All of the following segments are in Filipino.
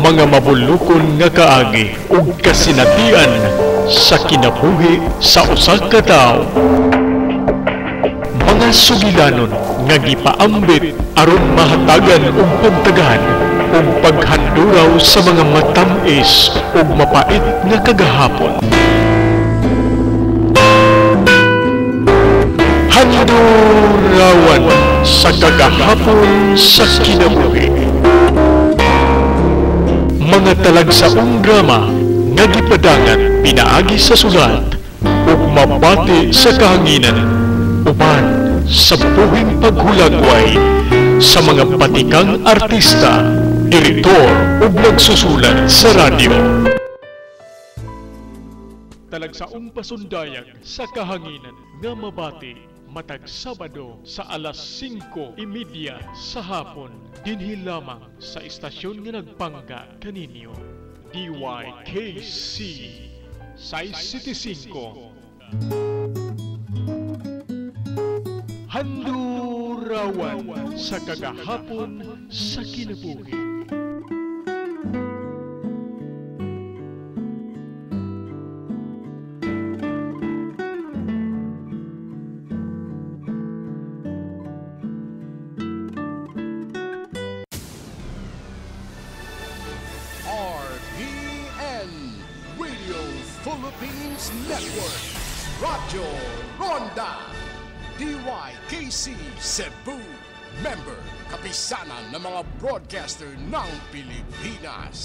mga mabulukon nga kaagi ug kasinatian sa kinabuhi sa usa ka tawo. Mga sugilanon nga gipaambit aron mahatagan og pagtagahan ug paghanduraw sa mga matamis ug mapait nga kagahapon. Handurawan sa kagahapon sa kinabuhi. Mga talagsaong drama nga gipadangat pinaagi sa sulat ug mabati sa kahanginan uban sa buhing paghulagway sa mga batikang artista, direktor ug nagsusulat sa radyo. Talagsaong pasundayag sa kahanginan nga mabati matag Sabado sa alas 5:30 sa hapon dinhi lamang sa istasyon nga nagpangga kaninyo, DYKC 675. Handurawan sa kagahapon sa kinabuhi. Philippines Network, Radyo Ronda, DYKC Cebu, member, kapisanan ng mga broadcaster ng Pilipinas.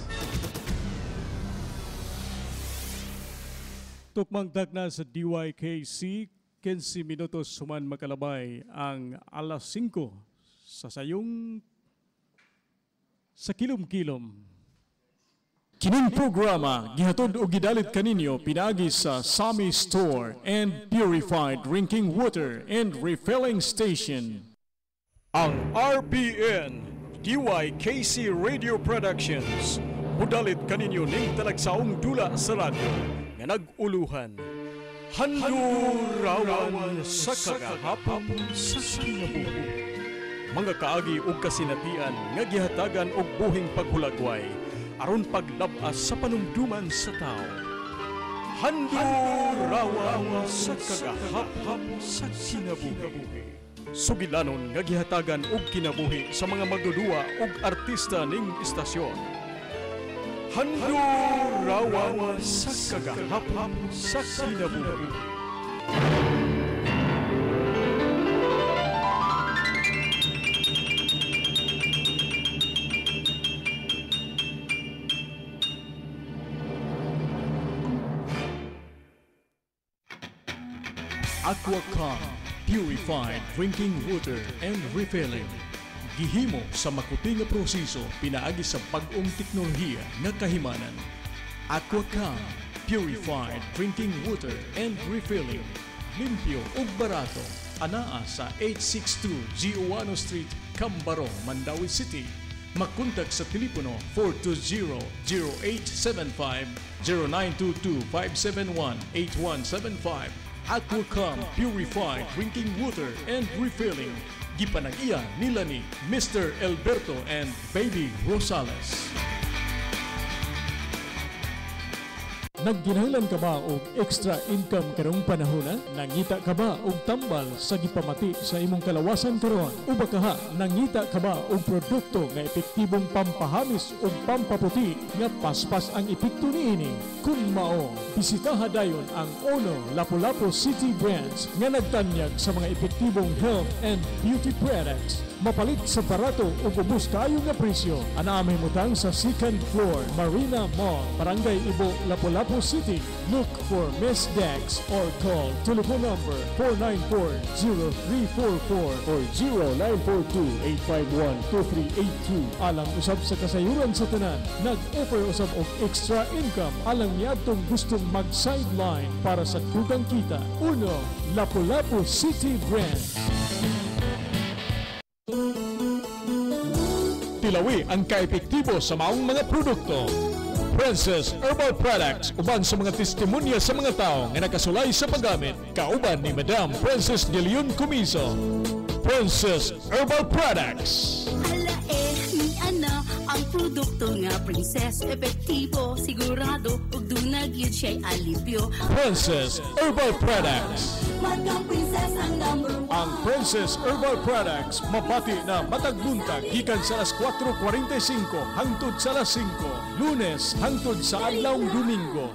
Tukmangtak na sa DYKC, 15 minutos suman makalabay ang alas 5 sa sayong sa kilom-kilom. Kining programa gihatod og gidalit kaninyo pinaagi sa Sami Store and Purified Drinking Water and Refilling Station. Ang RPN DYKC Radio Productions mudalit kaninyo ning talagsaong dula sa radyo nga nag-uluhan. Handurawan sa kagahapon sa kinabuhi. Mga kaagi ug kasinatian nga gihatagan og buhing paghulagway aron paglabas sa panumduman sa tao. Handurawan sa kagahapon sa kinabuhi. Sugilanon nga gihatagan og kinabuhi sa mga magdudua ug artista ning istasyon. Handurawan sa kagahapon sa kinabuhi. Aquacom Purified Drinking Water and Refilling. Gihimo sa makuti nga proseso pinaagi sa bag-ong teknolohiya nga kahimanan. Aquacom Purified Drinking Water and Refilling. Limpyo ug barato. Anaa sa 862 Giovanni Street, Cambaro, Mandawi City. Makontak sa telepono 420-0875, 0922-571-8175. Aquacom Purified Drinking Water and Refilling. Gipanag-iya nila ni Mr. Alberto and Baby Rosales. Nagginahanglan ka ba og extra income karong panahona? Nangita ka ba og tambal sa gipamati sa imong kalawasan karon? O baka nangita ka ba og produkto nga epektibong pampahamis ug pampaputi nga paspas ang epekto niini? Kung mao, bisitaha dayon ang Ono Lapu-Lapu City Branch nga nagtanyag sa mga epektibong health and beauty products. Mapalit sa barato o ubos kayo nga presyo. Anaamay mutang sa second floor, Marina Mall, Barangay Ibo, Lapu-Lapu City. Look for Miss Dex or call telephone number 494-0344 or 0942-851-2382. Alang usab sa kasayuran sa tanan, nag-offer usab og extra income alang niadtong gustong mag-sideline para sa kugang kita. Uno, Lapu-Lapu City Branch. Tilawi ang kaepektibo sa maong mga produkto. Princess Herbal Products uban sa mga testimonya sa mga tao nga nakasulay sa paggamit kauban ni Madam Princess de Leon Comiso. Princess Herbal Products. Ala ni ana ang produkto nga nga princess, epektibo, sigurado, ug dunag yun siya'y alipyo. Princess Herbal Products. Matang princess ang number one. Ang Princess Herbal Products mabati na matag buntag gikan sa alas 4:45 hangtod sa alas 5, Lunes hangtod sa adlawng Domingo.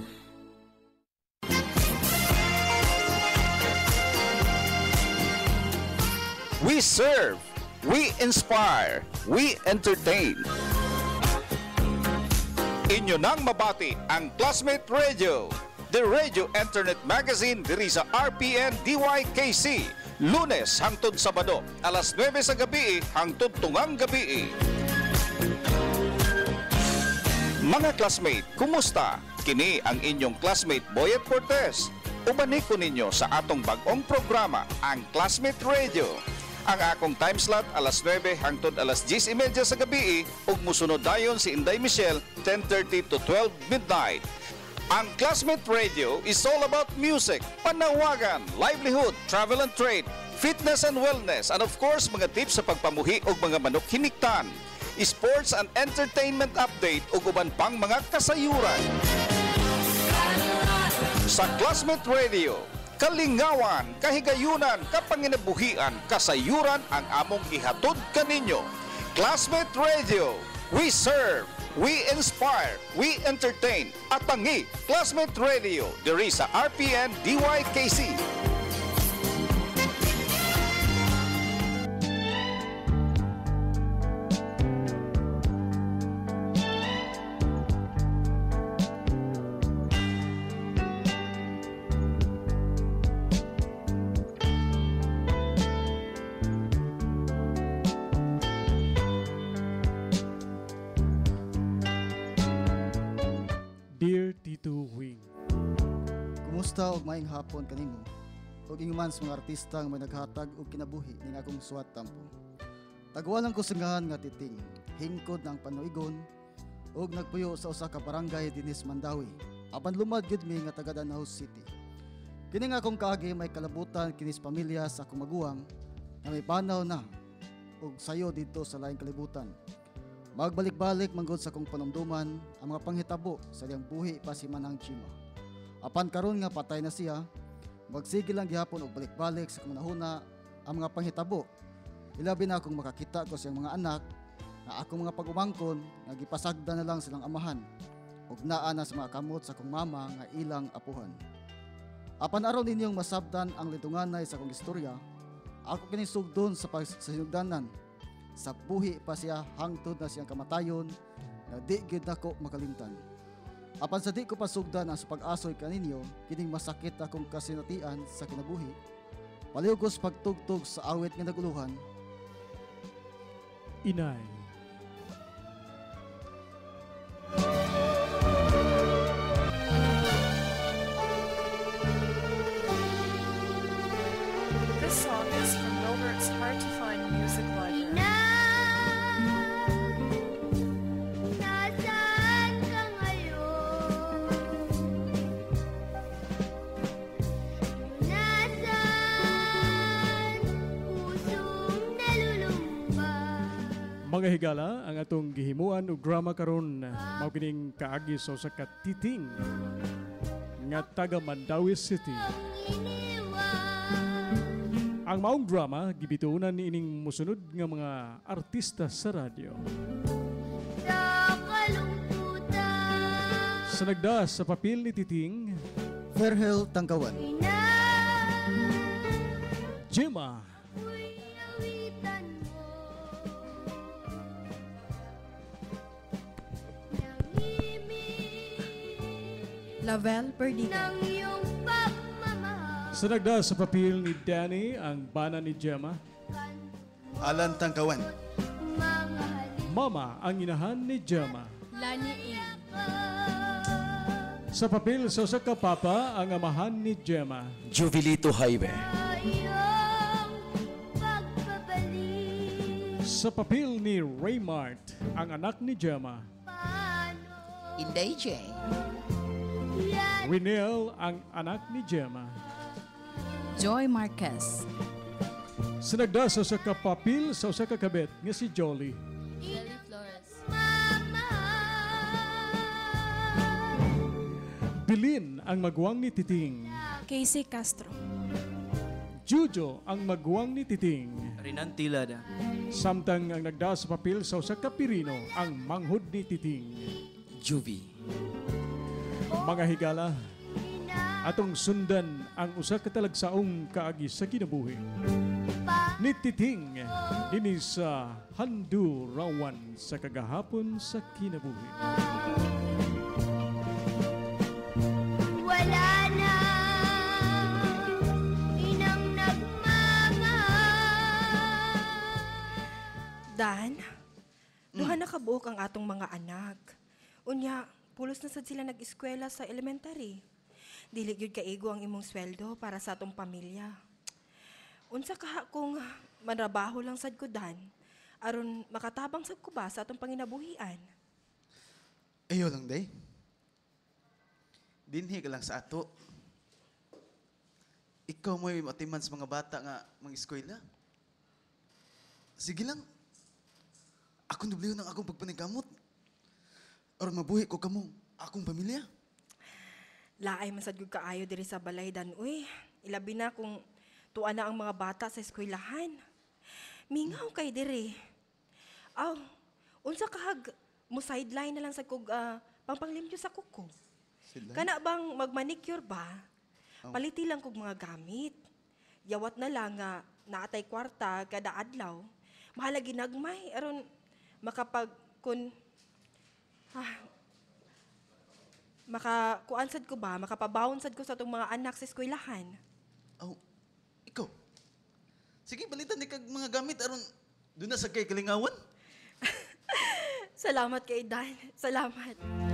We serve, we inspire, we entertain. Inyo nang mabati ang Classmate Radio, the radio internet magazine diri sa RPN DYKC, Lunes hangtod Sabado, alas 9 sa gabi hangtod tungang gabi. Mga classmate, kumusta? Kini ang inyong classmate Boyet Cortez. Ubanik ko ninyo sa atong bagong programa, ang Classmate Radio. Ang akong time slot alas 9 hangtod alas 10:30 sa gabi ug musunod dayon si Inday Michelle 10:30 to 12 midnight. Ang Classmate Radio is all about music, panawagan, livelihood, travel and trade, fitness and wellness, and of course mga tips sa pagpamuhi ug mga manok hiniktan, sports and entertainment update ug uban pang mga kasayuran. Sa Classmate Radio, kalingawan, kahigayunan, kapanginabuhian, kasayuran ang among ihatod kaninyo. Classmate Radio, we serve, we inspire, we entertain. At tangi, Classmate Radio, diri sa RPN DYKC. Dear Tito Wing, Kumusta og maayong hapon kanimo? Ug ingon sa mga artista nga may naghatag og kinabuhi ning akong suwat tampo. Tagwalan ko singahan nga titing, hingkod na ang panuigon ug nagpuyo sa usa ka barangay dinis Mandawi. Apan lumad gyud mi nga taga Danau City. Kini nga akong kaagi may kalabutan kinis pamilya sa akong maguwang na may panaw na ug sayo dito sa laing kalibutan. Magbalik-balik manggod sa kong panumduman ang mga panghitabo sa diyang buhi pa si Manang Chima. Apan karon nga patay na siya, magsige lang gihapon og balik-balik sa kumanahuna ang mga panghitabo. Ilabi na akong makakita ko sa mga anak na akong mga pag-umangkon nga gipasagda na lang silang amahan ug naa na sa mga kamot sa akong mama nga ilang apuhan. Apan aron ninyong masabdan ang litunganay sa akong istorya, ako kini sugdon sa pagsinugdanan. Sa buhi pa siya hangtod na siyang kamatayon na di gid nako makalimtan. Apan sa di ko pasugdan ang pag-asoy kaninyo, kining masakit akong kasinatian sa kinabuhi. Palihugos pagtugtog sa awit nga naguluhan. Inay. This song is from Milbert's Hard to Find Music Library. Nasaan ka ngayon? Nasaan pusong nalulumba? Mga higala, ang atong gihimuan og drama karon mao kining kaagi sa usa ka titing nga taga Mandawi City. Ang maong drama gibituunan ni ining musunod nga mga artista sa radyo. Sa kalungkutan, Sa nagdas sa papel ni Titing, Verhel Tangkawan, Gemma, ako'y awitan mo. Nangimig Lavel Perdica. ng iyong pagmamahal. sa nagdas sa papel ni Danny, ang bana ni Gemma, Alan Tangkawan, Mga halik Mama, ang inahan ni Gemma. Lani Ing. Sa papel sa usa ka papa, ang amahan ni Gemma. Juvilito Jaime. iyong pagbabalik. Sa papel ni Raymart, ang anak ni Gemma. Paano Inday J. yan Renel, ang anak ni Gemma. Joy Marquez. Sa nagdas sa usa ka papel sa usa ka kabet nga si Jolly. Jelly Flores. mamahal? Bilin ang magwang ni Titing. Casey Castro. Jujo ang magwang ni Titing. Rinan Tilada. Samtang ang nagda sa papel sa usa ka pirino ang manghud ni Titing. Juvie. Mga higala, atong sundan ang usa ka talagsaong kaagi sa kinabuhi. Ni Titing dinhi sa Handurawan sa kagahapon sa kinabuhi. Wala na inang nagmamahal. Dan, duha na kabuok ang atong mga anak. Unya, pulos na sad sila nag-eskwela sa elementary. Dili gyud kaigo ang imong sweldo para sa atong pamilya. Unsa ka kung manrabaho lang sad ko, Dan, aron makatabang sad ko ba sa atong panginabuhian? Ayo lang, day. Dinhi ka lang sa ato. Ikaw mo'y matiman sa mga bata nga mga eskwela. Sige lang. Ako nubliho ng akong pagpanigamot. Aron mabuhi ko kamong akong pamilya. Laay man sad gyud kaayo diri sa balay, Dan, uy. Ilabi na kung tuwa na ang mga bata sa eskwelahan. Mingaw kay diri. Aw, unsa kahag mo sideline na lang sa kog pangpanglimpyo sa kuko. Kana bang magmanicure ba? Paliti lang kog mga gamit. Yawat na lang nga naatay kwarta kada adlaw. Mahala ginagmay aron makapag kun makakuansad ko ba, makapabawonsad ko sa itong mga anak sa eskwelahan. Oh, ikaw. Sige, balitan ni kag mga gamit aron doon na sa kay kalingawan. Salamat kay Dan. Salamat.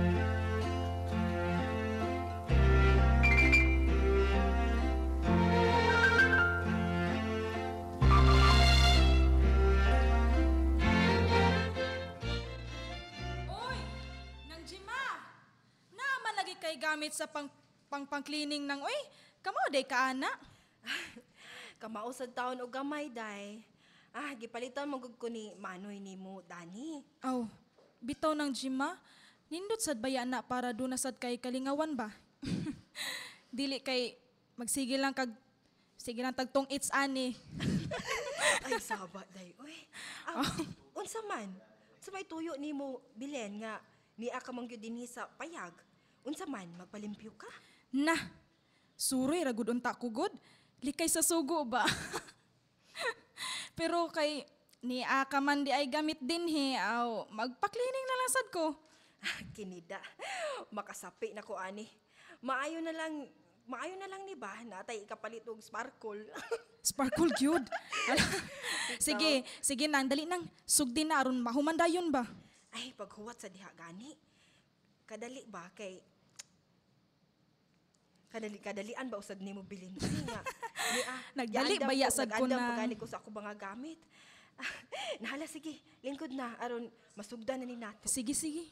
Oy, nang Jima. Naman lagi kay gamit sa pang-cleaning ng oy. Kamo day ka ana. Kamao sa taon o gamay, day. Gipalitan mo gud ko ni Manoy nimo, Dani. Aw, bitaw ng Jima. Nindot sad baya na para doon na sad kay kalingawan ba? Dili kay magsige lang tagtong it's ani. Ay, saba, day. Uy, unsa man? Sa may tuyo nimo bilen nga niya ka man gyud dinhi sa payag. Unsa man, magpalimpyo ka? Na, suroy ragud unta ko gud. Likay sa sugo ba? Pero kay ni ka man di ay gamit din he. Aw, magpa-cleaning na lang sad ko. Kinida. Makasapi na ko ani. Maayo na lang ni ba natay ikapalit og sparkle. Sparkle gyud. Sige nang dali nang sugdi na aron mahumandayon ba. Ay, paghuwat sa diha gani. Kadali ba kay kadalian ba usad nimo bilin kasi nga nagdali baya sad ko na pagani ko sa ako mga gamit. Nahala, sige, lingkod na aron masugdan na ni nato. Sige.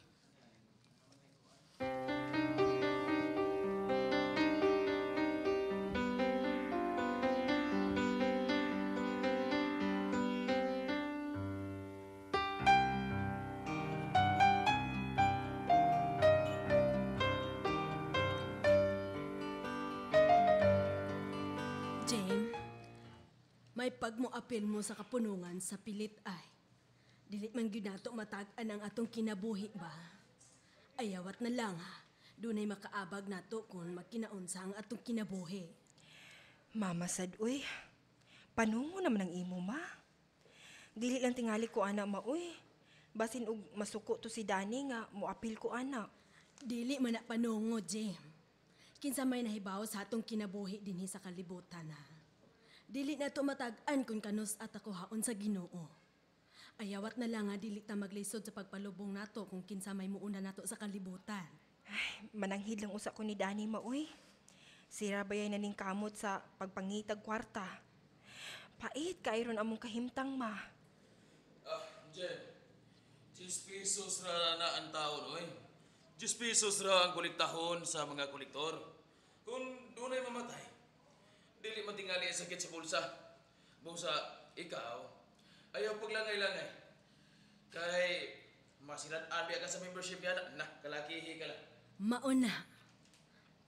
May pagmoapil mo sa kapunungan sa pilit ay. Dili man gyud nato matag-an ang atong kinabuhi ba? Ayawat na lang ha. Dunay makaabag nato kung magkinaunsa ang atong kinabuhi. Mama sad, uy. Panungo naman ang imo, ma. Dili lang tingali ko ana, ma, uy. Basin og masuko to si Dani nga moapil ko ana. Dili man na panungo, Jim. Kinsa may nahibaw sa atong kinabuhi dinhi sa kalibutan ha. Dili na to matag-an kung kanus at ako haon sa Ginoo. Ayawat na lang nga dili ta maglisod sa pagpalubong nato kung kinsa may muuna nato sa kalibutan. Ay, mananghid lang usa ko ni Dani, maoy. Sira bayay na ning kamot sa pagpangitag kwarta. Pait kairon among kahimtang, ma. Jen. 10 pesos ra na ang taon, oy. 10 pesos ra ang kolektahon sa mga kolektor. Kung dunay mamatay, dili man tingali ang sakit sa bulsa. Busa, ikaw, ayaw paglangay-langay. Kay masinad-abi ka sa membership yan, na, kalakihi ka lang. Mauna.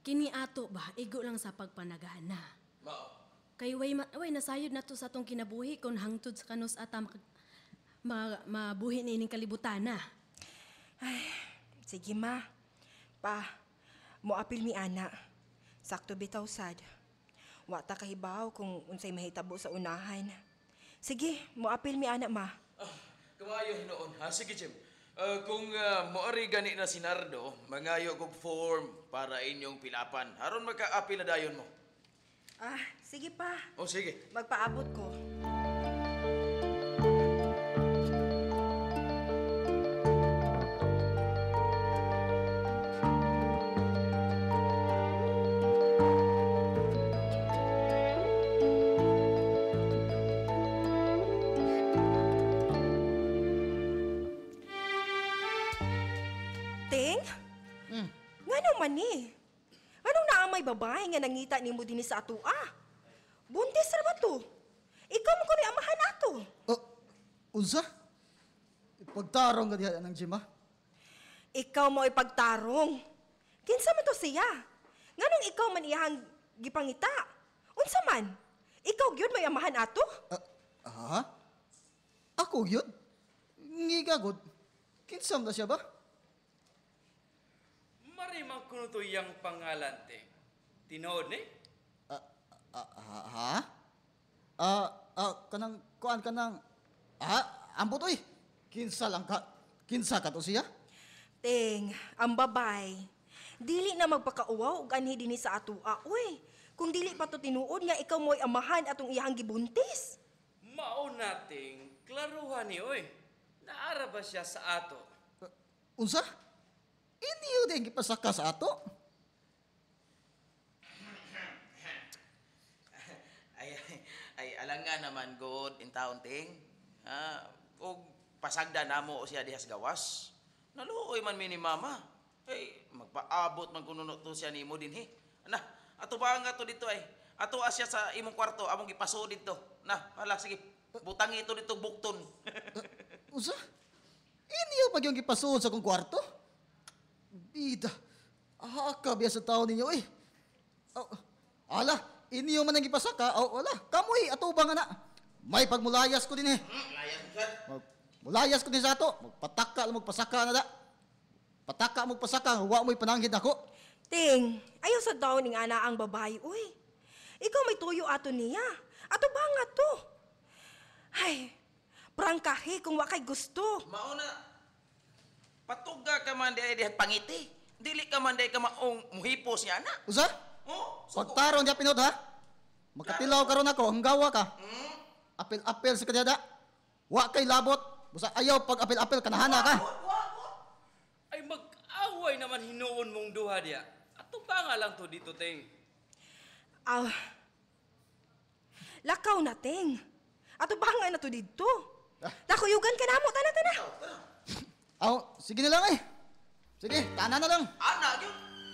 Kini ato ba, igo lang sa pagpanagana. Mao. Kay way nasayod na to sa atong kinabuhi kung hangtod sa kanus ata mabuhi na ining kalibutana. Ay, sige ma. Pa, moapil mi ana. Sakto bitaw sad. Wa ta kahibaw kung unsay mahitabo sa unahan. Sige, moapil mi ana ma. Kamayo noon. Ha, sige, Jim. Kung moari gani na si Nardo, mangayo kog form para inyong pilapan. Haron magka-apil na dayon mo. Sige pa. O, sige. Magpaabot ko. Ting? Ngano man ni? Anong naamay babae nga nangita nimo dinhi sa atua? Buntis ra ba to? Ikaw mo ko ni amahan ato. Unsa? Ipagtarong ka diha ng Jima? Ikaw mo ipagtarong. Kinsa man to siya? Nganong ikaw man iyang gipangita? Unsa man? Ikaw gyud may amahan ato? Ako yun? Ngigagod. Kinsam na siya ba? Marimang kuno to yang pangalan te. Tinood ni? Kanang kuan kanang ambot oy. Kinsa ka to siya? Ting, ang babay. Dili na magpakauwaw og anhi dinhi sa atua, uy. Kung dili pa to tinuod nga ikaw mo'y amahan atong iyang gibuntis. Mao nating klaruhan ni oy. Naara ba siya sa ato? Unsa? Iniyo din gipasaka sa ato? Ay alangan naman god in taon ting. Og pasagda namo siya dihas gawas. Naluoy man mi ni mama. Ay magpaabot man kuno to siya nimo dinhi. Ana, ato ba nga to dito ay. Ato asya sa imong kwarto among gipaso dito. Na, hala sige. Butangi ito dito bukton. Usa? Iniyo pag yung gipasuod sa kong kwarto? Bida. Biya sa tao ninyo eh. Ala, iniyo man ang gipasaka. Wala, kamoy, ato ba nga na? May pagmulayas ko din eh. Layas mo Mulayas ko din sa ato. Magpataka lang magpasaka na da. Pataka magpasaka, huwa mo'y pananghid ako. Ting, ayaw sa daw ning ana ang babae, uy. Ikaw may tuyo ato niya. Ato ba nga to? Ay, prangkahi kung wakay gusto. Mauna, patuga ka man di pangiti. Dili ka man di ka maong muhipos niya na. Usa? Pagtarong niya pinod ha? Magkatilaw karon ako, hanggawa ka. Apil-apil sa kanyada. Wa kay labot. Busa ayaw pag apil-apil kanahana ka. Ay mag-away naman hinuon mong duha diya. Ato ba nga lang to dito, Ting? Lakaw na, Ting. Ato ba nga na to dito? Nakuyugan ka na mo, tana. Sige na lang eh. Sige, tanan na lang. Ana, yun.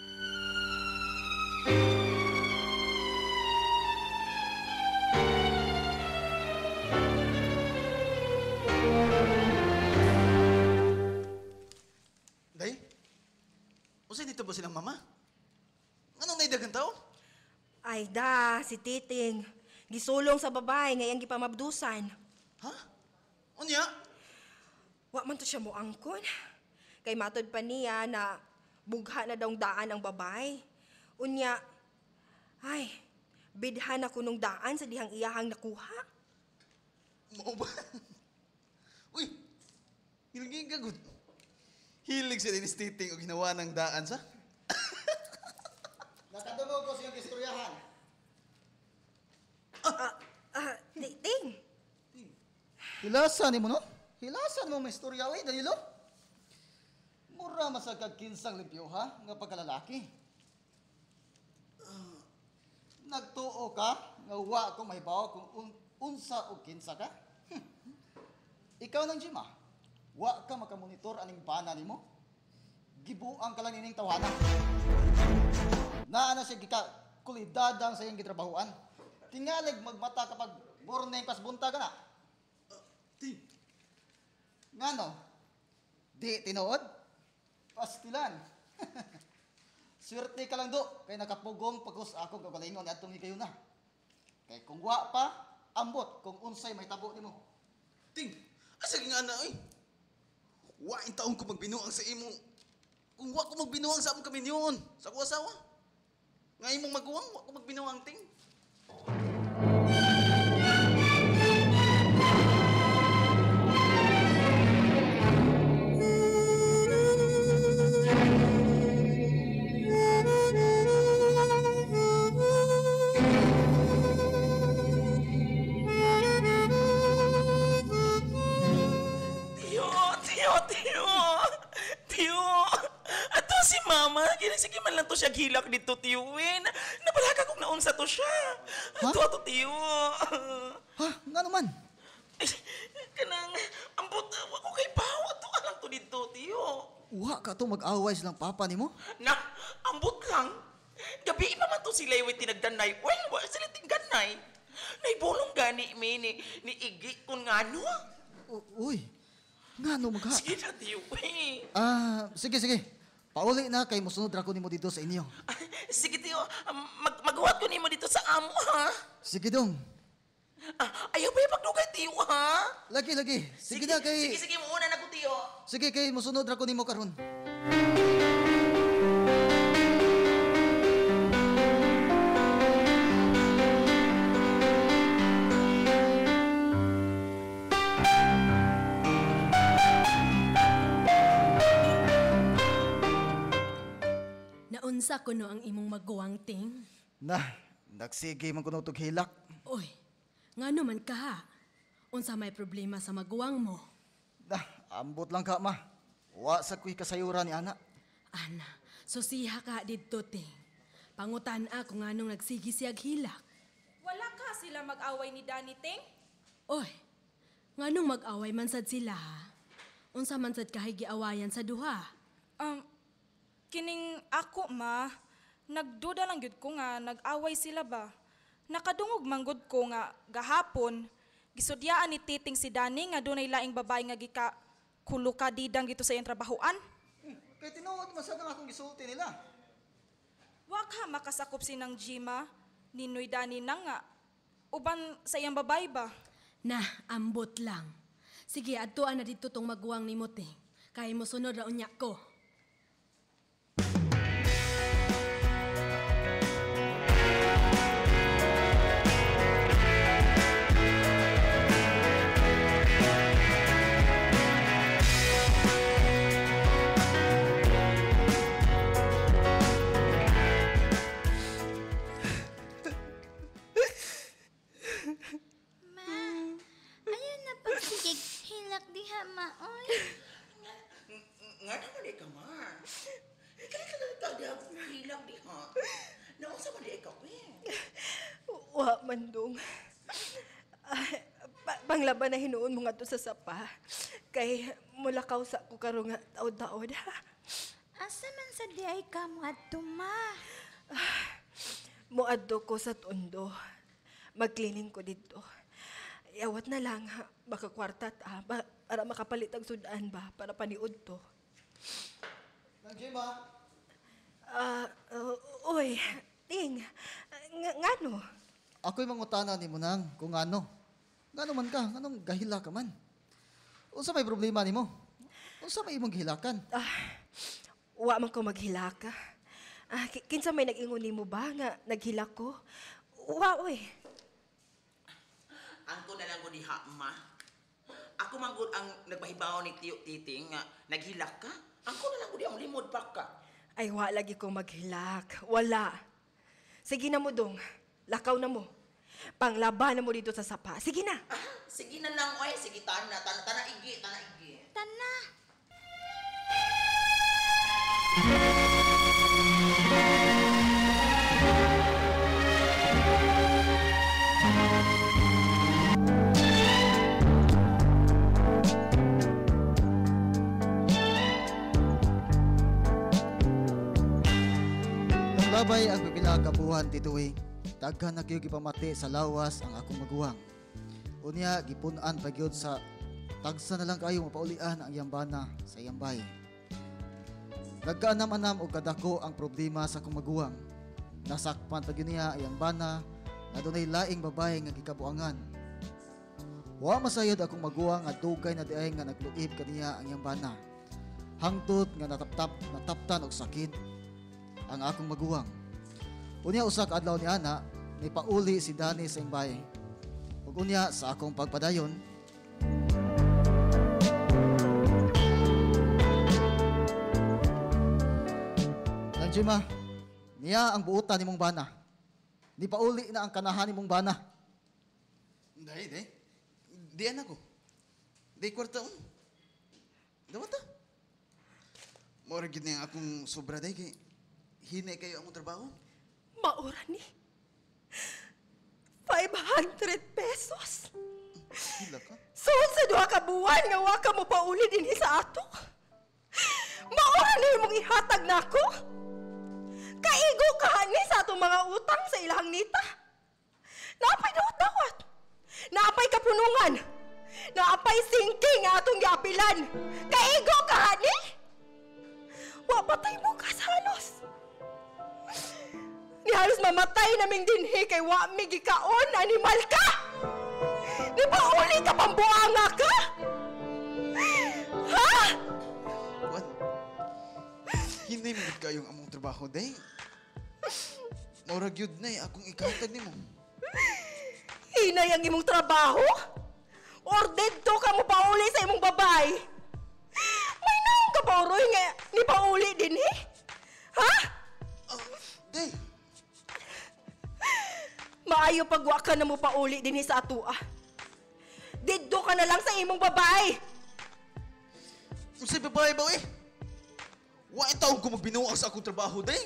Day? Usa dito ba silang mama? Anong naidagang tao? Ay da, si Titing. Gisulong sa babae ngayang gipamabdusan. Ha? Unya? Wa man to siya mo angkon. Kay matod pa niya na bugha na daw daan ang babae. Unya, ay, bidhan ako nung daan sa dihang iyahang nakuha. Mo ba? Uy, hilging ka good. Hilig sila ni Titing o ginawa ng daan sa? Nakadungog ko siyang istoryahan. Ting. Hilasan ni mo no? Hilasan mo may istorya oy, Danilo. Mura masagkag kinsang limpyo ha, nga pagkalalaki. Nagtuo ka, nga wa ko mahibaw kung unsa o kinsa ka. Ikaw nang Jima, wa ka makamonitor aning bana nimo. Gibuang ka lang ining tawanan. Naa na siya kulidadang sa iyang gitrabahuan. Tingalig magmata kapag borneng kas bunta ka na. Ngano? Di tinuod? Pastilan. Swerte ka lang do, kay nakapugong pagkus akong kagalingon ni atong higayon na. Kay kung wa pa, ambot kung unsay may tabo nimo. Ting, asa nga na ay. Wa in taon ko magbinuang sa imo. Kung wa ko magbinuang sa among kaminyon, sa ko asawa. Nga imong maguwang, wa ko magbinuang ting. Mama, sige man lang to siya gilak dito, tiyoin. Nabalaka kong naunsa to siya. Ato, tiyo. Ha? Nga naman? Kanang, ambot, ako kay bawa to alang to dito, tiyo. Wa ka to mag-away silang papa nimo? Na, ambot lang. Gabi pa man to sila yung tinagdanay. Well, wa sila tingganay. Naibulong gani, ni Igi kung nga no. Uy, nga no magha. Sige na, tiyo, Sige. Pauli na kay musunod ra ko nimo dito sa inyo. Sige, tiyo. Magawa ko nimo dito sa amo, ha? Sige dong. Ayaw ba yung pagdugay, tiyo, ha? Lagi. Sige na kay... Sige, mauna na ko, tiyo. Sige kay musunod ra ko nimo karon. Naunsa kuno ang imong maguwang, Ting? Nagsige man kuno tog hilak. Oy, ngano man ka ha? Unsa may problema sa maguwang mo? Ambot lang ka, ma. Wa sa kuy kasayuran ni ana. Ana, susiha ka didto, Ting. Pangutan-a kung nganong nagsigi siyag hilak. Wala ka sila mag-away ni Danny, Ting? Oy, nganong mag-away man sad sila ha? Unsa man sad kahig giawayan sa duha? Kining ako, ma, nagduda lang gyud ko nga nag-away sila ba. Nakadungog manggod ko nga gahapon, gisudyaan ni Titing si Danny nga dunay laing babae nga gika kulukadidang gito sa iyang trabahoan. Kay tinuod man sad ang akong gisulti nila. Wa ka makasakop sinang Jima, ninoy Danny na nga. Uban sa iyang babae ba? Ambot lang. Sige, adtuan na dito tong maguwang ni mo, Ting. Kay mo sunod ra unya ko. Nga naman ikaw, ma. Kali akong hilang di, ha? Naunsa man di ikaw, Wa man dong. Panglaban na hinuon mo nga to sa sapa. Kay mulakaw sa ko karon nga taod-taod, ha? Asa man sa di ay ka mo adto, ma? Muadto ko sa Tondo. Mag-cleaning ko dito. Yawat na lang, ha? Baka kwarta ta, para makapalit ang sudan ba, para paniod to. Nangjima? Uy, Ting, ngano? Ako'y mangutana ni mo nang kung ano. Ngano man ka, nganong gahila ka man. Unsa may problema nimo? Unsa may imong gihilakan? Wa man ko maghilaka. Kinsa may nag-ingon nimo ba nga naghilak ko? Wa, uy. Angko na lang ko diha, ma. Ako manggod ang nagpahibaw ni Tiyo Titing nga naghilak ka. Angko na lang ko diha limod pa ka. Ay, wa lagi ko maghilak. Wala. Sige na mo dong. Lakaw na mo. Panglaban na mo dito sa sapa. Sige na. Sige na lang, oy. Sige, tana igi. Tana. Labay ang pipila kabuhan tituig. Daghan na gyud gipamati sa lawas ang akong maguwang. Unya gipun-an pa gyud sa tagsa na lang kayo mapaulian ang iyang bana sa iyang bahay. Nagkaanam-anam og kadako ang problema sa akong maguwang. Nasakpan pag niya iyang bana na dunay laing babae nga gikabuangan. Wa masayod akong maguwang nga dugay na diay nga nagluib kaniya ang iyang bana. Hangtod nga nataptan og sakit ang akong maguwang. Unya usa ka adlaw ni ana, may pauli si Dani sa iyang bahay. Ug unya sa akong pagpadayon, Jima, niya ang buutan nimong bana. Di pauli na ang kanahan nimong bana. Di anak ko. Di kwarta on. Dapat ta. Mora gid na akong sobra day kay hinay kayo akong trabaho. Maura ni. 500 pesos. Hila ka? So, sa duha ka buwan nga wa ka mo pauli din sa ato. Maura ni mong ihatag na ako. Kaigo ka ni sa atong mga utang sa ilahang nita. Naapay dawat-dawat. Naapay kapunungan. Naapay singking nga atong giapilan. Kaigo ka ni. Wa patay mo ka sa halos. Ni halos mamatay naming dinhi kay wa mi gikaon, animal ka. Di ba uli ka pambuanga ka? Ha? What? Hinay mo kayong among trabaho, day. Murag yun na akong ikahatag nimo. Hinay ang imong trabaho? Or dito ka mo pauli sa imong babay? May naong ka pa uroy nga ni pauli din eh? Ha? Day. Maayo pagwa ka na mo pauli din sa atua. Dito ka na lang sa imong babay. Sa babae ba eh? Wa ang taong ko magbinuang sa akong trabaho, day.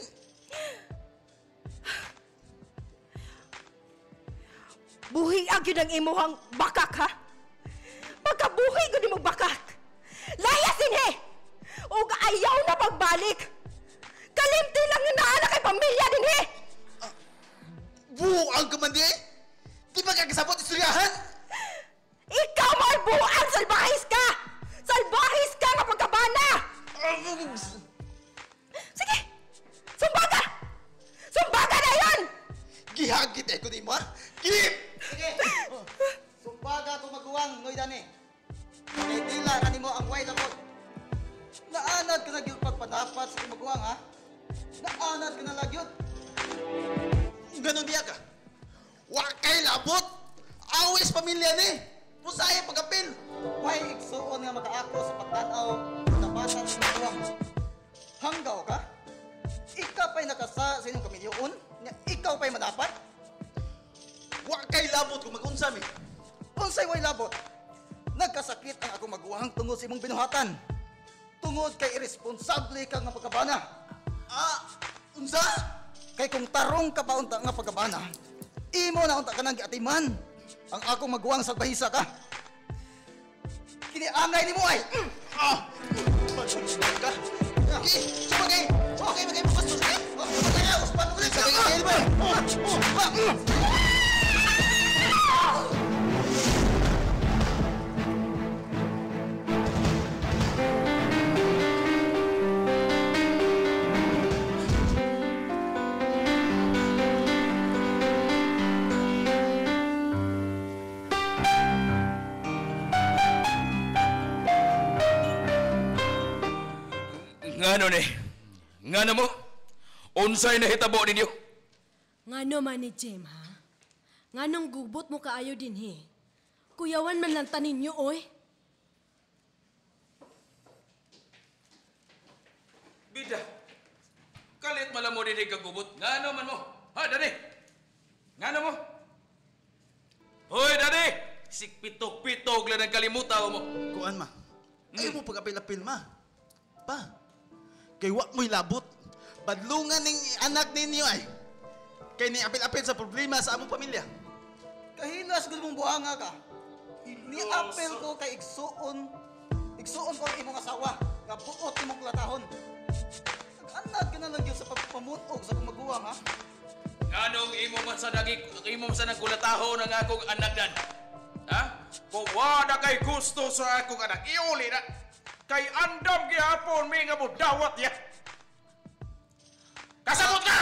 Buhi agyo ng imuhang bakak, ha? Pagkabuhi ko ni mong bakak. Layas din, he! O ayaw na pagbalik. Kalimti lang na naanak kay pamilya din, he! Buang ka man, day? Di ba kakasabot istoryahan? Ikaw may buang! Salbahis ka! Salbahis ka nga pagkabana! Sige! Sumbaga! Sumbaga na yun! Gihagit ko di mo, ha? Gihip! Sige. Sumbaga ko maguwang, Noy Dani. Kay tila kanimo ang way labot. Naanad ka na gyud pagpadapat sa maguwang, ha? Naanad ka na lagyod. Ganon diya ka. Wa kay labot. Awis pamilya ni. Pusaya pagapil. Way igsuon nga makaako sa pagtanaw sa tapatan sa maguwang. Hanggaw ka? Ikaw pa'y nakasa sa inyong kamilyoon? Ikaw pa'y madapat? Wa kay labot kung mag-unsa mi. Unsay way labot? Nagkasakit ang akong maguwang tungod sa imong binuhatan. Tungod kay irresponsable ka nga pagkabana. Unsa? Kay kung tarong ka pa unta nga pagkabana, imo na unta ka nang giatiman. Ang akong maguwang sa bahisa ka. Kiniangay ni mo ay! Pagsulat ka? Sabagay! Okay, magay-bukas to sa'yo! Sabagay! Uspan mo rin! Sabagay! Ngano ni? Ngano mo? Unsay nahitabo ninyo? Ngano man ni Jem, ha? Nganong gubot mo kaayo din, he? Kuyawan man lang tanin nyo, oy. Bida, kalit malam mo dinig kagubot. Ngano man mo? Ha, Dani? Ngano mo? Hoy, Dani! Sikpitok-pitok lang ang kalimutan mo. Kuan, ma. Ayaw mo pag-apil-apil, ma. Pa, kay wa mo'y labot. Badlungan ning anak ninyo ay. Kay ni apil-apil sa problema sa among pamilya. Kahilas gud mong buhanga ka. Ni apel ko kay igsuon ko ang imong asawa nga buot imong kulatahon. Nag-anad ka na lang yun sa pagpamunog sa kong maguwang, ha? Anong imo man sa nagkulatahon ng akong anak dan? Ha? Kung wala kay gusto sa akong anak, iuli na. Kay andam gihapon may nga mo dawat ya. Kasabot ka!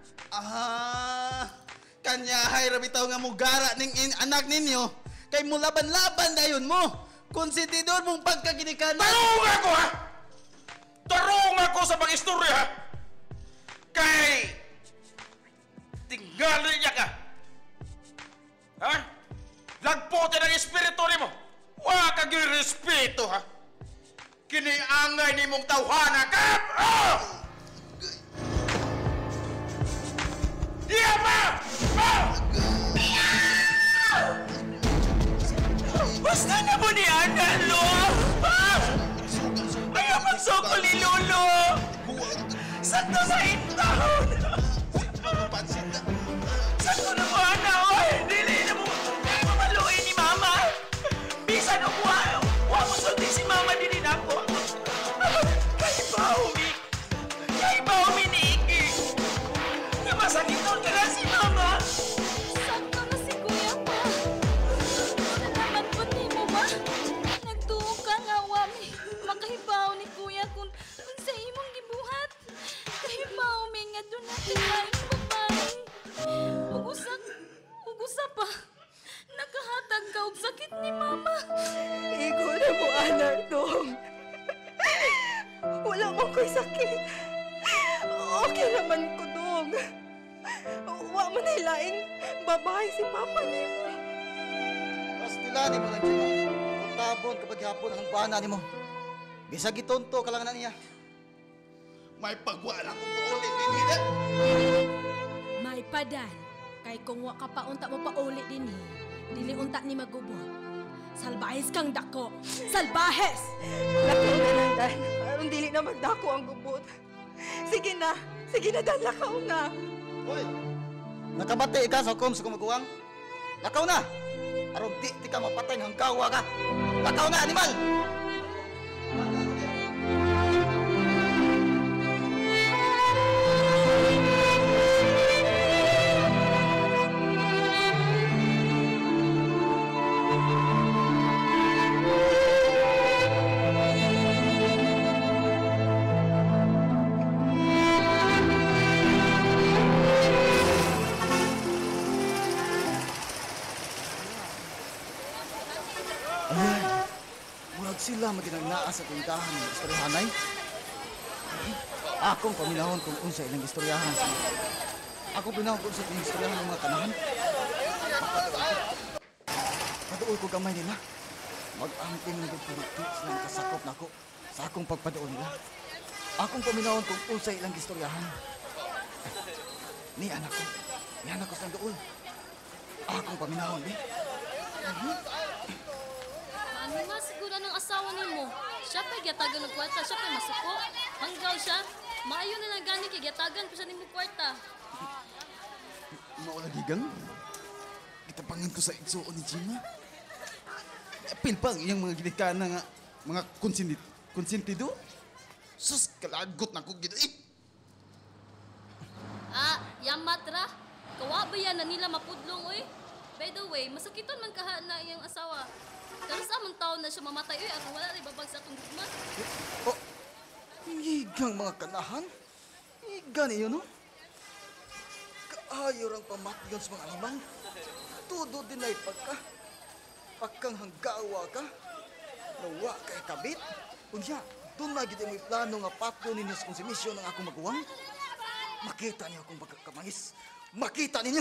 Kanyahay ra bitaw nga mugara ning anak ninyo kay mulaban-laban dayon mo. Konsentidor mong pagkaginikanan. Tarong ako ha! Tarong ako sa pag-istorya ha! Kay tinggalin niya ka. Ha? Lagpotin ang espiritu ni mo. Wa kag respeto ha. Kiniangay ni mong tawhana ka. Oh! Iya pa! Oh! Basta na mo ni Ana, Lo! Ayaw magsokol ni Lolo! Sakto sa intahon! Sakto na mo, Ana! Oy! Dili na mo! Mamaluin ni Mama! Bisan o wa mo sulti si Mama din ako! Kay Baumi ni Iki! Nga masakit doon ka na si Mama! Sakto na si Kuya pa. Salamat po ni mo ba? Nagtuo ka nga wami. Makahibaw ni Kuya kung sa imong gibuhat. Kahibaw mi nga doon natin laing babae. Ugusa pa. Nakahatag ka og sakit ni Mama. Igo na mo, anak, dong. Wala mo ko'y sakit. Okay naman ko, dong. Wa mo na ilaing babae si Papa ni mo. Pastilani mo lang dyan. Tabon kapag hapon ang bana ni mo. Bisa gitonto ka lang na niya. May pagwala kong paulit din hina. May padan. Kay kung wa ka pa unta mo paulit din dili unta ni magubot. Salbahes kang dako. Salbahes! Lakaw na lang, Dan. Aron dili na magdako ang gubot. Sige na, Dan. Lakaw na. Hoy! Nakabati ka sa hukom sa kumaguwang? Lakaw na! Aron di ka mapatay ng hanggawa ka! Lakaw na, animal! Sila maginagnaas sa tindahan ng istoryahanay. Akong paminahon kung unsa ilang istoryahan sa akong pinahon kung unsa ilang istoryahan ng mga kanahan. Paduol ko gamay nila. Mag-amping na gagpuliti sila nakasakop na ako sa akong pagpaduol nila. Akong paminahon kung unsa ilang istoryahan. Ni anak ko sa dool. Akong paminahon, Ano nga siguro ng asawa ni mo? Siya pa'y gyatagan ng kwarta, siya pa'y masuko. Hanggaw siya, maayo na lang gani kay gyatagan pa siya ni mo kwarta. Maulagigan? Itapangin ko sa igsuon ni Gina. Apil pa ang iyang mga ginikanan nga mga konsentido. Sus, kalagot na ko gito. Yamatra, kawa ba yan na nila mapudlong, oy? By the way, masakiton man kaha na iyang asawa. Pero sa amang taon na siya mamatay, oy, ako wala rin babag sa atong gugma. Higang mga kanahan? Higan iyo, no? Kaayo rang pamatyon sa mga animal. Tudo din ay pagkang hanggawa ka. Nawa kay kabit. Unya, doon na gito may plano nga patyo ninyo sa konsumisyon ng akong maguwang. Makita niyo akong pagkakamangis. Makita ninyo!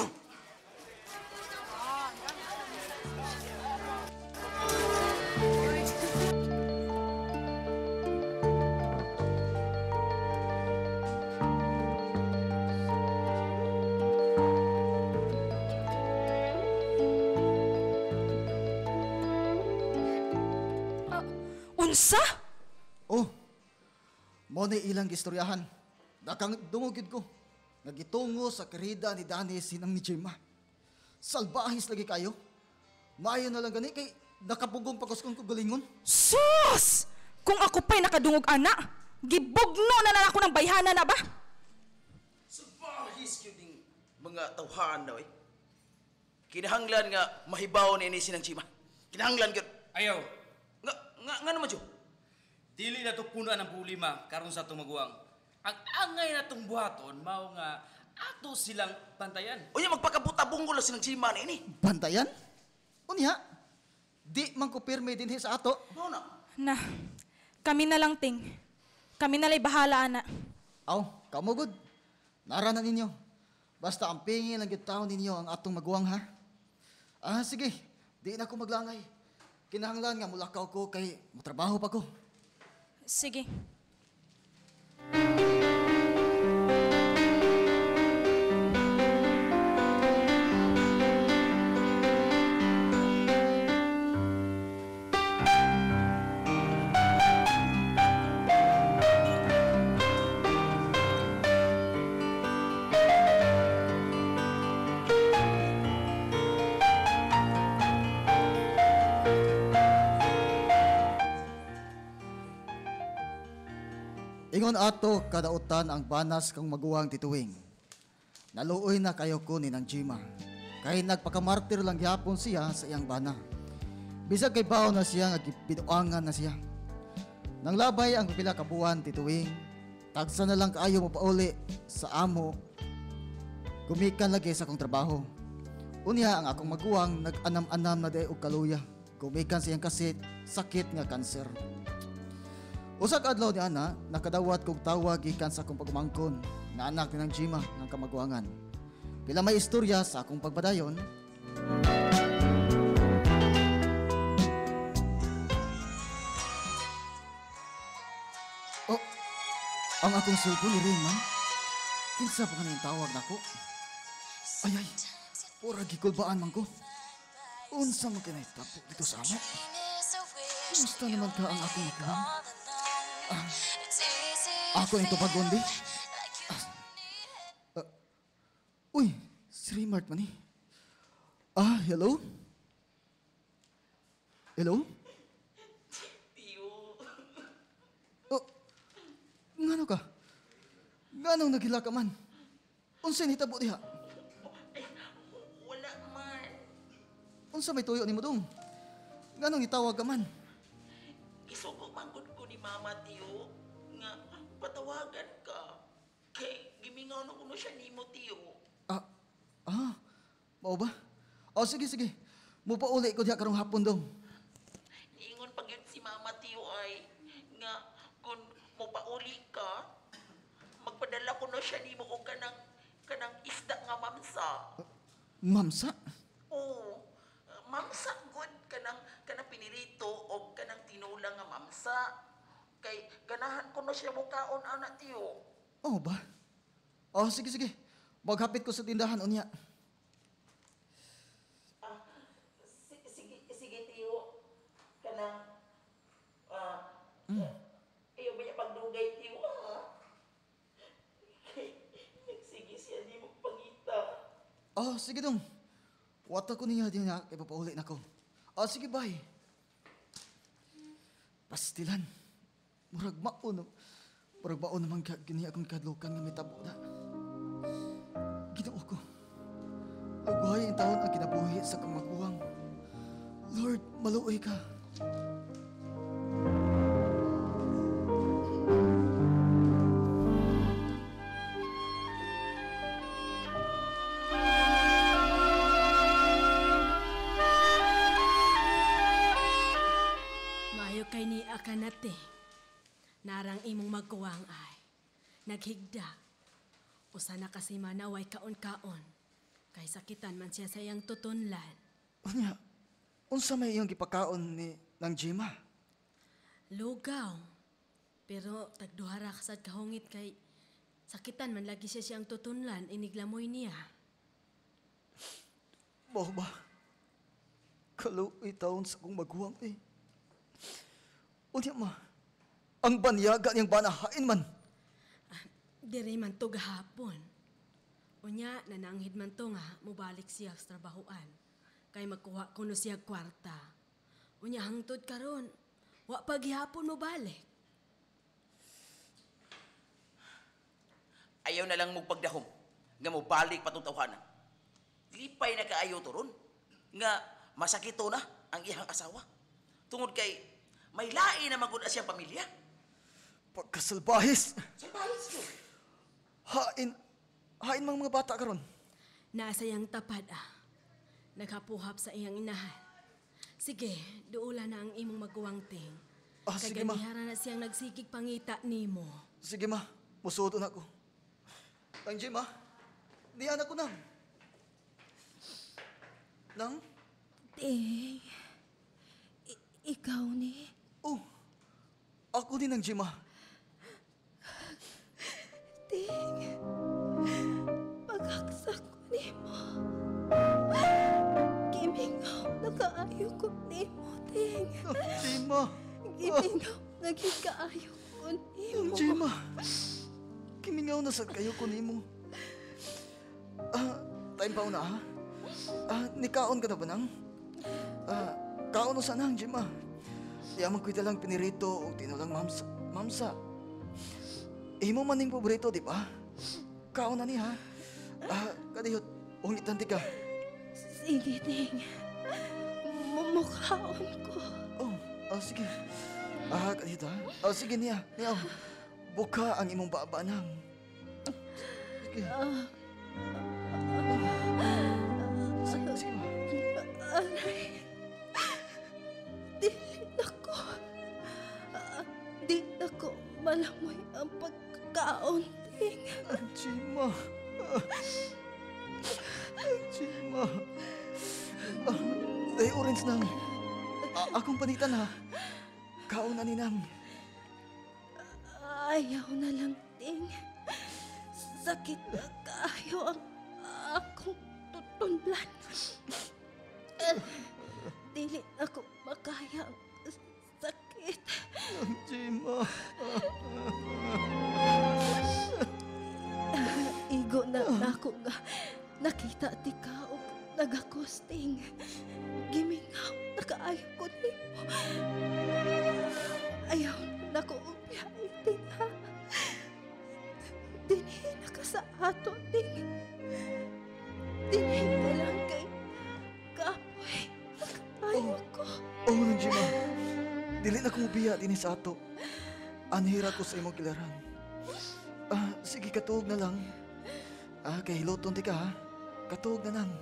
Unsa? Oh, mo na ilang istoryahan. Dakang dungogid ko. Nagitungo sa karida ni Dani sinang ni Gemma. Salbahis lagi kayo. Maayo na lang gani kay nakapugong pakuskong kugalingon. Sus! Kung ako pa'y nakadungog ana, gibugno na ako ng bayhana na ba? Salbahis yun ding mga tawhan na, eh. Kinahanglan nga mahibaw ni ini sinang Gemma. Kinahanglan yun. Ayaw. Nga naman, Jo? Dili na to punuan ng problema karon sa tumaguang. ang angay na itong buhaton, mao nga ato silang bantayan. Unya, magpakabuta-bungo lang silang Jima na ini. Bantayan? Unya, di man ko pirme din sa ato. Mao na. Na, kami na lang, Ting. Kami na lay bahala, ana. Aw, kamugod. Naranan ninyo. Basta ang pingin lang yung tao ninyo ang atong maguwang, ha? Sige. Di na ako maglangay. Kinahanglan nga mulakaw ko kay matrabaho pa ko. Sige. Ingon ato kadautan ang banas kang maguwang tituwing. Naluoy na kayo ko ni nang Jima. Kay nagpakamartir lang yapon siya sa iyang bana. Bisag kay bawo na siya nga gipinuangan na siya. Nang labay ang pipila ka buwan tituwing, tagsa na lang kaayo mo pauli sa amo. Gumikan lagi sa akong trabaho. Unya ang akong maguwang nag-anam-anam na day og kaluya. Gumikan siyang kasit sakit nga kanser. Usak adlaw ni ana, nakadawat kog tawag gikan sa akong pagumangkon na anak ni nang Jima ng kamaguangan. Pila may istorya sa akong pagbadayon. Oh, ang akong cellphone ni Raymond. Kinsa pa kanang tawag nako? Ay, pura gikulbaan man ko. Unsa man kanay tapo dito sa amo? Kumusta naman ka ang akong maguwang? Ako nito pagondi. Uy, si Raymart man eh. Hello? Hello? Oh, ngano ka? Nganong nagila ka man? Unsay nitabo diha? Wala man. Unsa may tuyo nimo dong? Nganong itawag ka man? Isugo manggod ko ni Mama Tiyo nga patawagan ka. Kay gimingaw na kuno siya nimo Tiyo. Mao ba? Sige. Mupauli ko diha karong hapon dong. Niingon pag yun si Mama Tiyo ay nga kung mupauli ka, magpadala ko na siya nimo og kanang isda nga mamsa. Mamsa? Oo. Mamsa good kanang pinirito o kanang tinulang nga mamsa. Kay ganahan ko na siya mukaon ana Tiyo. Oh ba? Sige. Maghapit ko sa tindahan unya. Sige Tiyo. Kanang ayaw ba niya pagdugay Tiyo ha? Kay nagsige siya di mo pangita. Sige dong. Wata ko niya din na kay papauli na ko. Sige, bye. Pastilan. Murag maon naman gini akong kadlukan nga may tabo na. Ginoo ko. Agwahay ang taon ang kinabuhi sa kamaguwang. Lord, maluoy ka. Kay ni akanate, narang imong magkuwang ay, naghigda, o sana kasi manaway kaon-kaon, kay sakitan man siya sa iyang tutunlan. Unya, unsa may iyong gipakaon ni nang Jima? Lugaw, pero tagduhara kasad kahungit kay sakitan man lagi siya siyang tutunlan, iniglamoy niya. Mao ba? Kaluoy taon sa kong maguwang eh. Unya ma, ang banyaga niyang banahain man. Diri man to gahapon. Unya, nananghid man to nga, mubalik siya sa trabahoan. Kay magkuha kuno siya kwarta. Unya, hangtod karon, wa pa gihapon mubalik. Ayaw na lang magpagdahom nga mubalik patutawhanan. Lipay na kaayo to ron nga masakito na ang iyang asawa. Tungod kay may lain na magud siyang pamilya. Pagkasalbahis! Salbahis ko. Hain mga bata karon. Nasa iyang tapad Naghapuhap sa iyang inahan. Sige, duula na ang imong maguwang ting. Sige ma. Kaganihara na siyang nagsikig pangita nimo. Sige ma, musudo na ko. Ang Jim diyan ako nang. Nang? Ting, ikaw ni? Oh, ako din ang Jim Ting, paghagsak ko nimo. Gimingaw, nakaayo ko nimo, Ting. Jima. Gimingaw, naging kaayo ko nimo. Jima. Gimingaw na sad kayo ko nimo. Time pa una nikaon ka na ba nang? Kaon sa nang, Jima. Yaman ko'y dalang pinirito o tinulang mamsa. Imo maning paborito, di ba? Kaon na ni, ha? Kadiyot, ungitan di ka. Sige, Ting. Mumukhaon ko. Sige. Kadiyot, ha? Sige niya. Buka ang imong baba nang. Sige. Sige ba? Aray. Di na ko malamoy ang pagkaon, Ting. Jima. Jima. Orange nang. Akong panitan, ha? Kaon na ni nang. Ayaw na lang, Ting. Sakit na kaayo ang akong tutunlan. Dili ako makaya ang sakit. Jima. Igo na ako nga nakita ti ka og nagakosting. Gimingaw, nakaayo ko nimo. Ayaw na ko upiaiting, ha? Dinhi na ka sa ato, Ting. Dinhi ka lang kay kapoy. Nakaayo ko. Nang Jima. Dili na kumubiya din sa ato. Anhira ko sa imong kilaran. Sige, katuog na lang. Kay hiloton di ka, ha? Katuog na lang.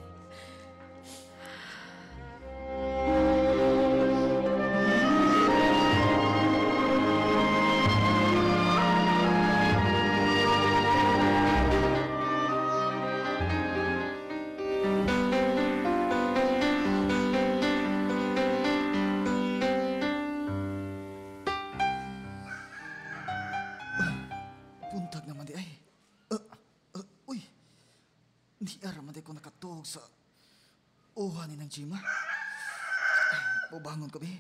Buntag naman di ay. Uy, di araman di ko nakatuog sa uha ni ng Jima. Bubangon ko, be.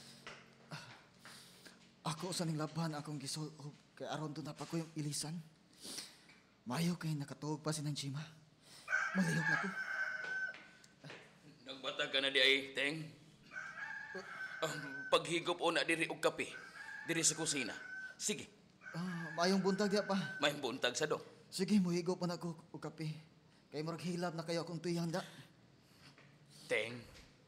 Ako sa ning laban akong gisulog kay aron doon na pa ko yung ilisan. Mayo kay nakatuog pa si ng Jima. Malihog na ko. Nagbatag ka na di ay, Teng. Paghigop o na diri og kape. Diri sa kusina. Sige. Mayong buntag diya pa. Mayong buntag sa do. Sige, muhigo pa na ko og kape. Kay murag hilab na kayo akong tuyang da. Teng.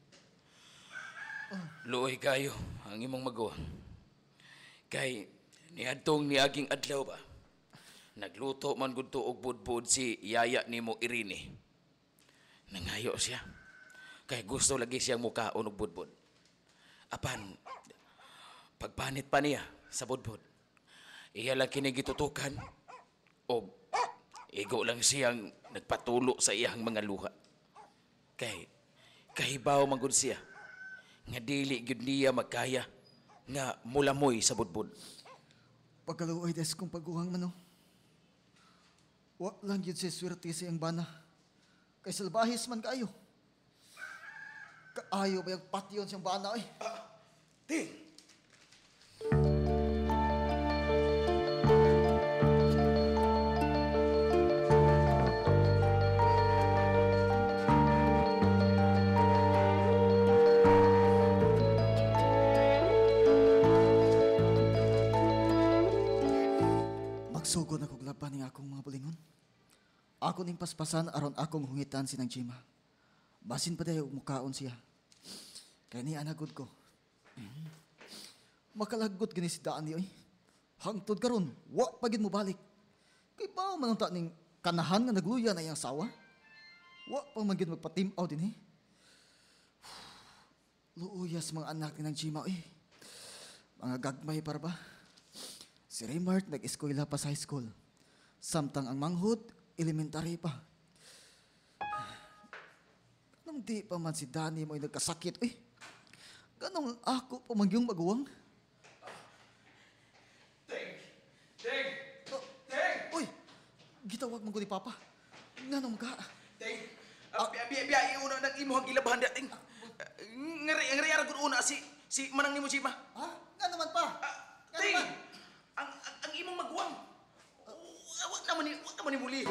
Luoy kayo ang imong magawa. Kay niadtong niaging adlaw ba? Nagluto man gud to og budbud si yaya nimo Irene. Nangayo siya. Kay gusto lagi siyang mukaon og budbud. Apan pagpanit pa niya sa budbud. Iya lang kini gitutukan o igo lang siyang nagpatulo sa iyang mga luha. Kay kahibaw man gud siya nga dili gyud niya magkaya nga mulamoy sa budbud. Pagkaluoy des kung pagguhang mano. Wa lang yun si swerte sa iyang bana. Kay salbahis man kayo. Kaayo ba yung patyon siyang bana eh? Ting! Magsugod na kong laban ng akong mga bulingon. Ako ning paspasan aron akong hungitan si ng Jima. Basin pa dayo mukaon siya. Kaya ni anagod ko. Makalaggot gani si daan niyo eh. Hangtod karon, wa pagid mo balik. Kay pa man unta ning kanahan nga nagluya na iyang sawa. Wa pa man gid magpatimaw din eh. Luuyas mga anak ni nang Jima eh. Mga gagmay para ba? Si Raymart nag-eskwela pa sa high school. Samtang ang manghod, elementary pa. Nung di pa man si Danny mo'y nagkasakit, eh. Ganong ako pamangyong maguwang. Teng! Uy! Gitawag mo ko ni Papa. Nanong ka? Teng! Biya una nang imuhang gilabahan dating. Ngari ara gud una si manang nimo Jima. Ha? Nga naman pa. Teng! Ang imong maguwang. Wag naman ni muli.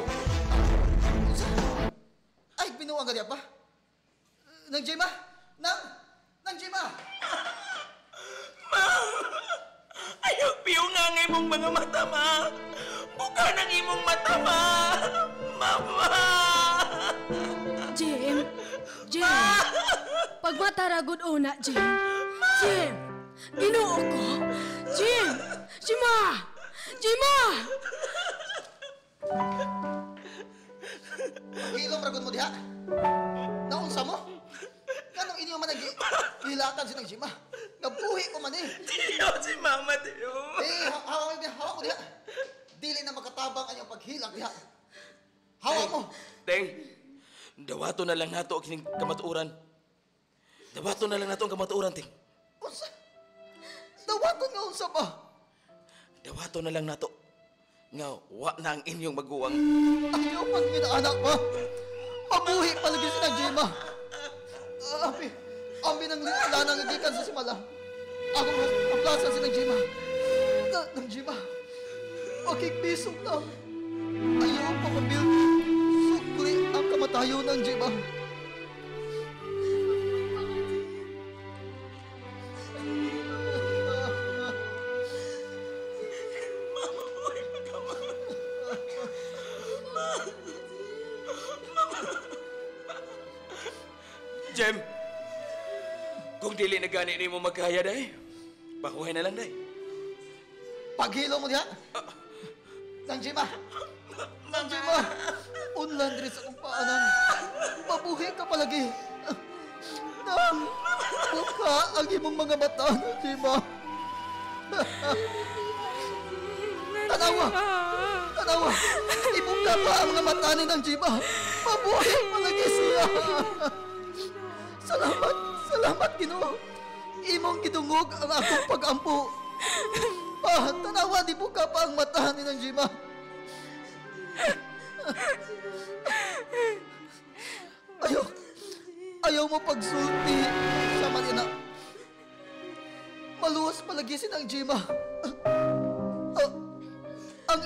Ay, binuwang ka diya pa? Nang Jima? Nang Jima! Ayaw piyo nga ng imong mga mata, ma. Buka ng imong mata, ma. Mama! Jim! Pagmataragod una, Jim! Jim! Ginoo ko! Jim! Jima! Hilom ragod mo diha? Naunsa mo? Kanong inyo man nag-hilakan si nang Jima? Nabuhi ko man eh. Tiyo, si Mama, tiyo. Hawak mo diha. Dili na makatabang ang iyong paghilak diha. Hawak mo. Teng, dawato na lang nato ang kining kamatuoran. Dawato na lang nato ang kamatuoran, Teng. Unsa? Dawato nga unsa ba? Dawato na lang nato. Nga, wa na ang inyong maguwang. Ayaw pag minaanak pa. Mabuhi palagi si nang Jima. Ambi nang lana nga gikan sa simala. Ako ang plaza si nang Jima. Nang Jima. Makikbisog na. Ayaw pa mabil. Sukli ang kamatayo ng Jima. Jem, kung dili na gani ni mo magkaya, day, pakuhay na lang, day. Paghilo mo diha. Nang Jima. Nang Jima. Unlan diri sa kumpaanan. Mabuhi ka palagi. Nang buka ang imong mga mata, Nang Jima. Tanawa. Ibuka pa ang mga mata ni Nang Jima. Mabuhi palagi siya. Salamat Ginoo. Imong gidungog ang akong pag-ampo. Tanawa, di buka pa ang mata ni Nang Jima. Ayaw mo pagsulti sa manina. Maluwas palagi si Nang Jima. Ang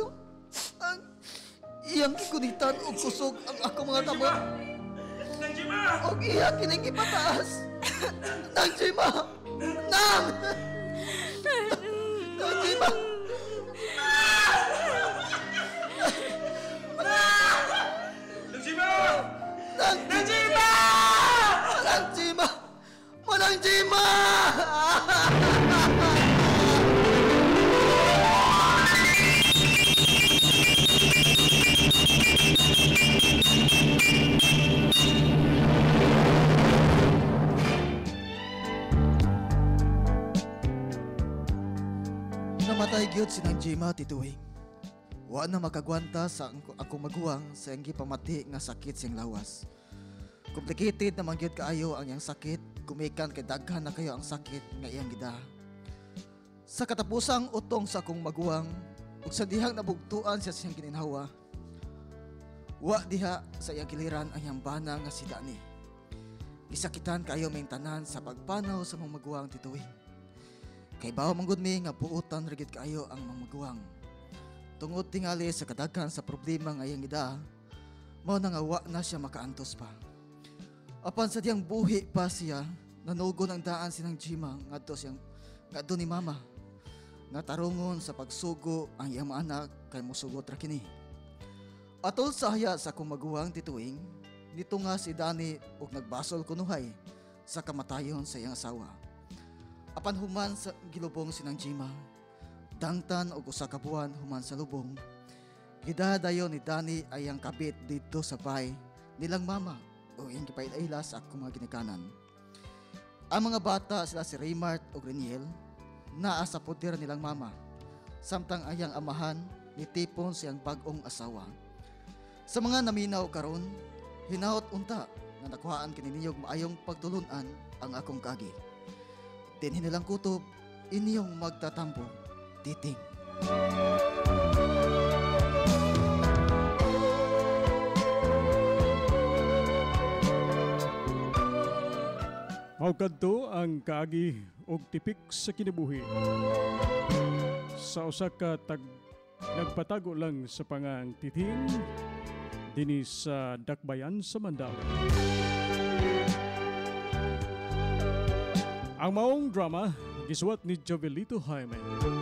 iyang kikunitan o kusog ang akong mga tamo. Nang Jima! Og iya kining ipataas. Nang Jima! Nang Jima! Nang Jima! Nang Jima! Nang Jima! Manang Jima! Namatay gyud si Nang Jima tituig. Wa na makagwanta sa akong maguwang sa iyang gipamati nga sakit siyang lawas. Complicated naman gyud kaayo ang iyang sakit, gumikan kay daghan na kayo ang sakit nga iyang gida. Sa katapusang utong sa akong maguwang ug sa dihang nabugtuan siya siyang gininhawa. Wa diha sa iyang giliran ang iyang bana nga si Danny. Gisakitan kayo may tanan sa pagpanaw sa mga maguwang tituig. Kay bawo manggod mi nga buutan rigid kaayo ang mga maguwang. Tungod tingali sa kadaghan sa problema nga iyang gida, mao na nga wa na siya makaantos pa. Apan sa diyang buhi pa siya, nanugon ang daan si Nang Jima ngadto ni Mama. Nga tarungon sa pagsugo ang iyang mga anak kay mosugot ra kini. Atol sa haya sa akong maguwang tituing, nito nga si Danny og nagbasol kunuhay sa kamatayon sa iyang asawa. Apan human sa gilubong si Nang Jima, Tangtan og usa ka buwan human sa lubong, gidadayon ni Danny ay ang kabit dito sa bahay nilang mama o yung gipailaila sa akong mga ginikanan. Ang mga bata sila si Raymart o Greniel naa sa poder nilang mama, samtang ayang amahan ni tipon siyang bagong asawa. Sa mga naminaw karon, hinaot unta na nakuhaan kini niyog maayong pagtulunan ang akong kagi. Dinhi nilang kutob inyong magtatampo, Titing. Maukadto ang kaagi og tipik sa kinabuhi. Sa usa ka nagpatago lang sa pangang Titing dinhi sa Dakbayan sa Mandaue. Ang maong drama gisuwat ni Jovelito Jaime.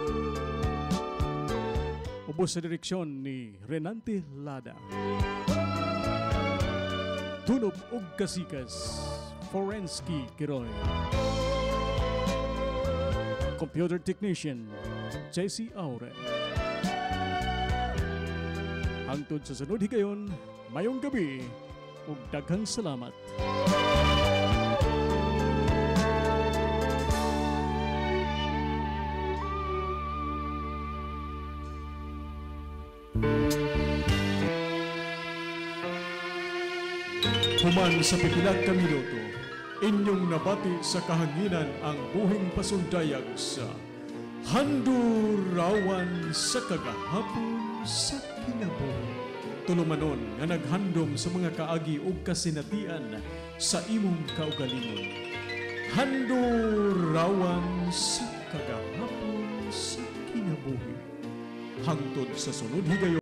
Ubos sa direksyon ni Renante Lada. Tunob ug kasikas Forensky Kiroy. Computer technician JC Aure. Hangtod sa sunod higayon, mayong gabi ug daghang salamat. Human sa pipilat ka minuto, inyong nabati sa kahanginan ang buhing pasundayag sa Handurawan sa kagahapon sa kinabuhi. Tulumanon nga naghandom sa mga kaagi ug kasinatian sa imong kaugalingon. Handurawan sa kagahapon sa kinabuhi. Hangtod sa sunod higayon.